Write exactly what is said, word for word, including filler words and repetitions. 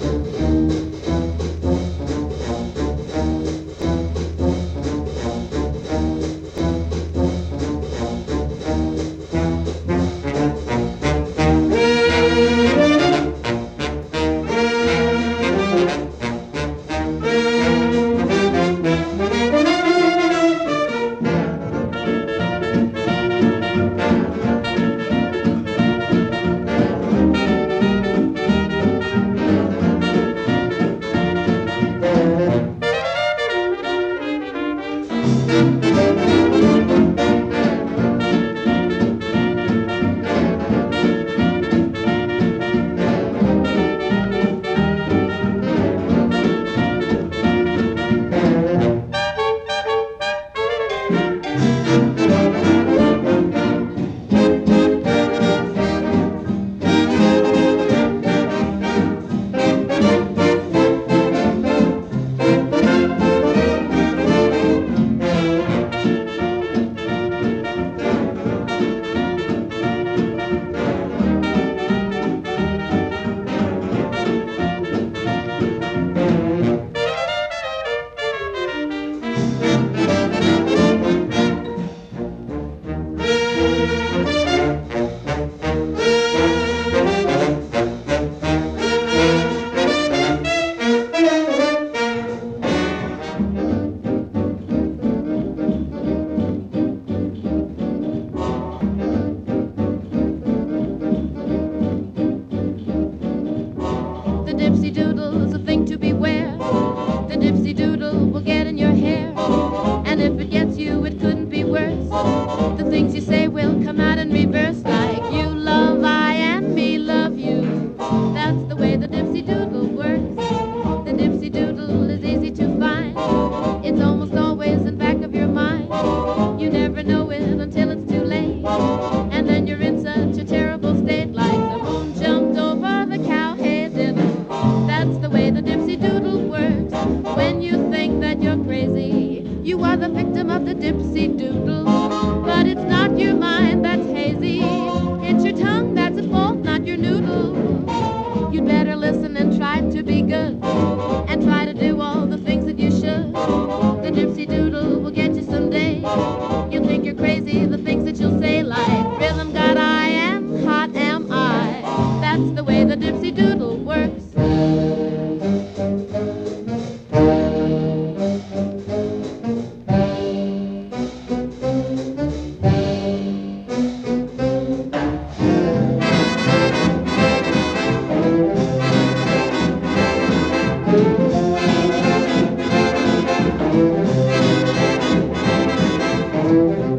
dipsy doodle's a thing to beware. The dipsy doodle will get in your hair, and if it gets you, it couldn't be worse. The things you say will come out in reverse, like you love I and me love you. That's the way the dipsy doodle works. The dipsy doodle is easy to find. It's almost always in back of your mind. You never know it until it's too late, and then you're in such a terrible state, like the moon jumped over the cowhead diddle. That's the way the dipsy doodle works. When you think that you're crazy, you are the victim of the dipsy doodle. But it's not your mind that's hazy, it's your tongue that's at fault, not your noodle. You'd better listen and try to be good, and try to do all the things that you should. The dipsy doodle will get you someday. You'll think you're crazy, the things that you'll say, like rhythm got I am, hot am I. That's the way the dipsy doodle works. Thank you.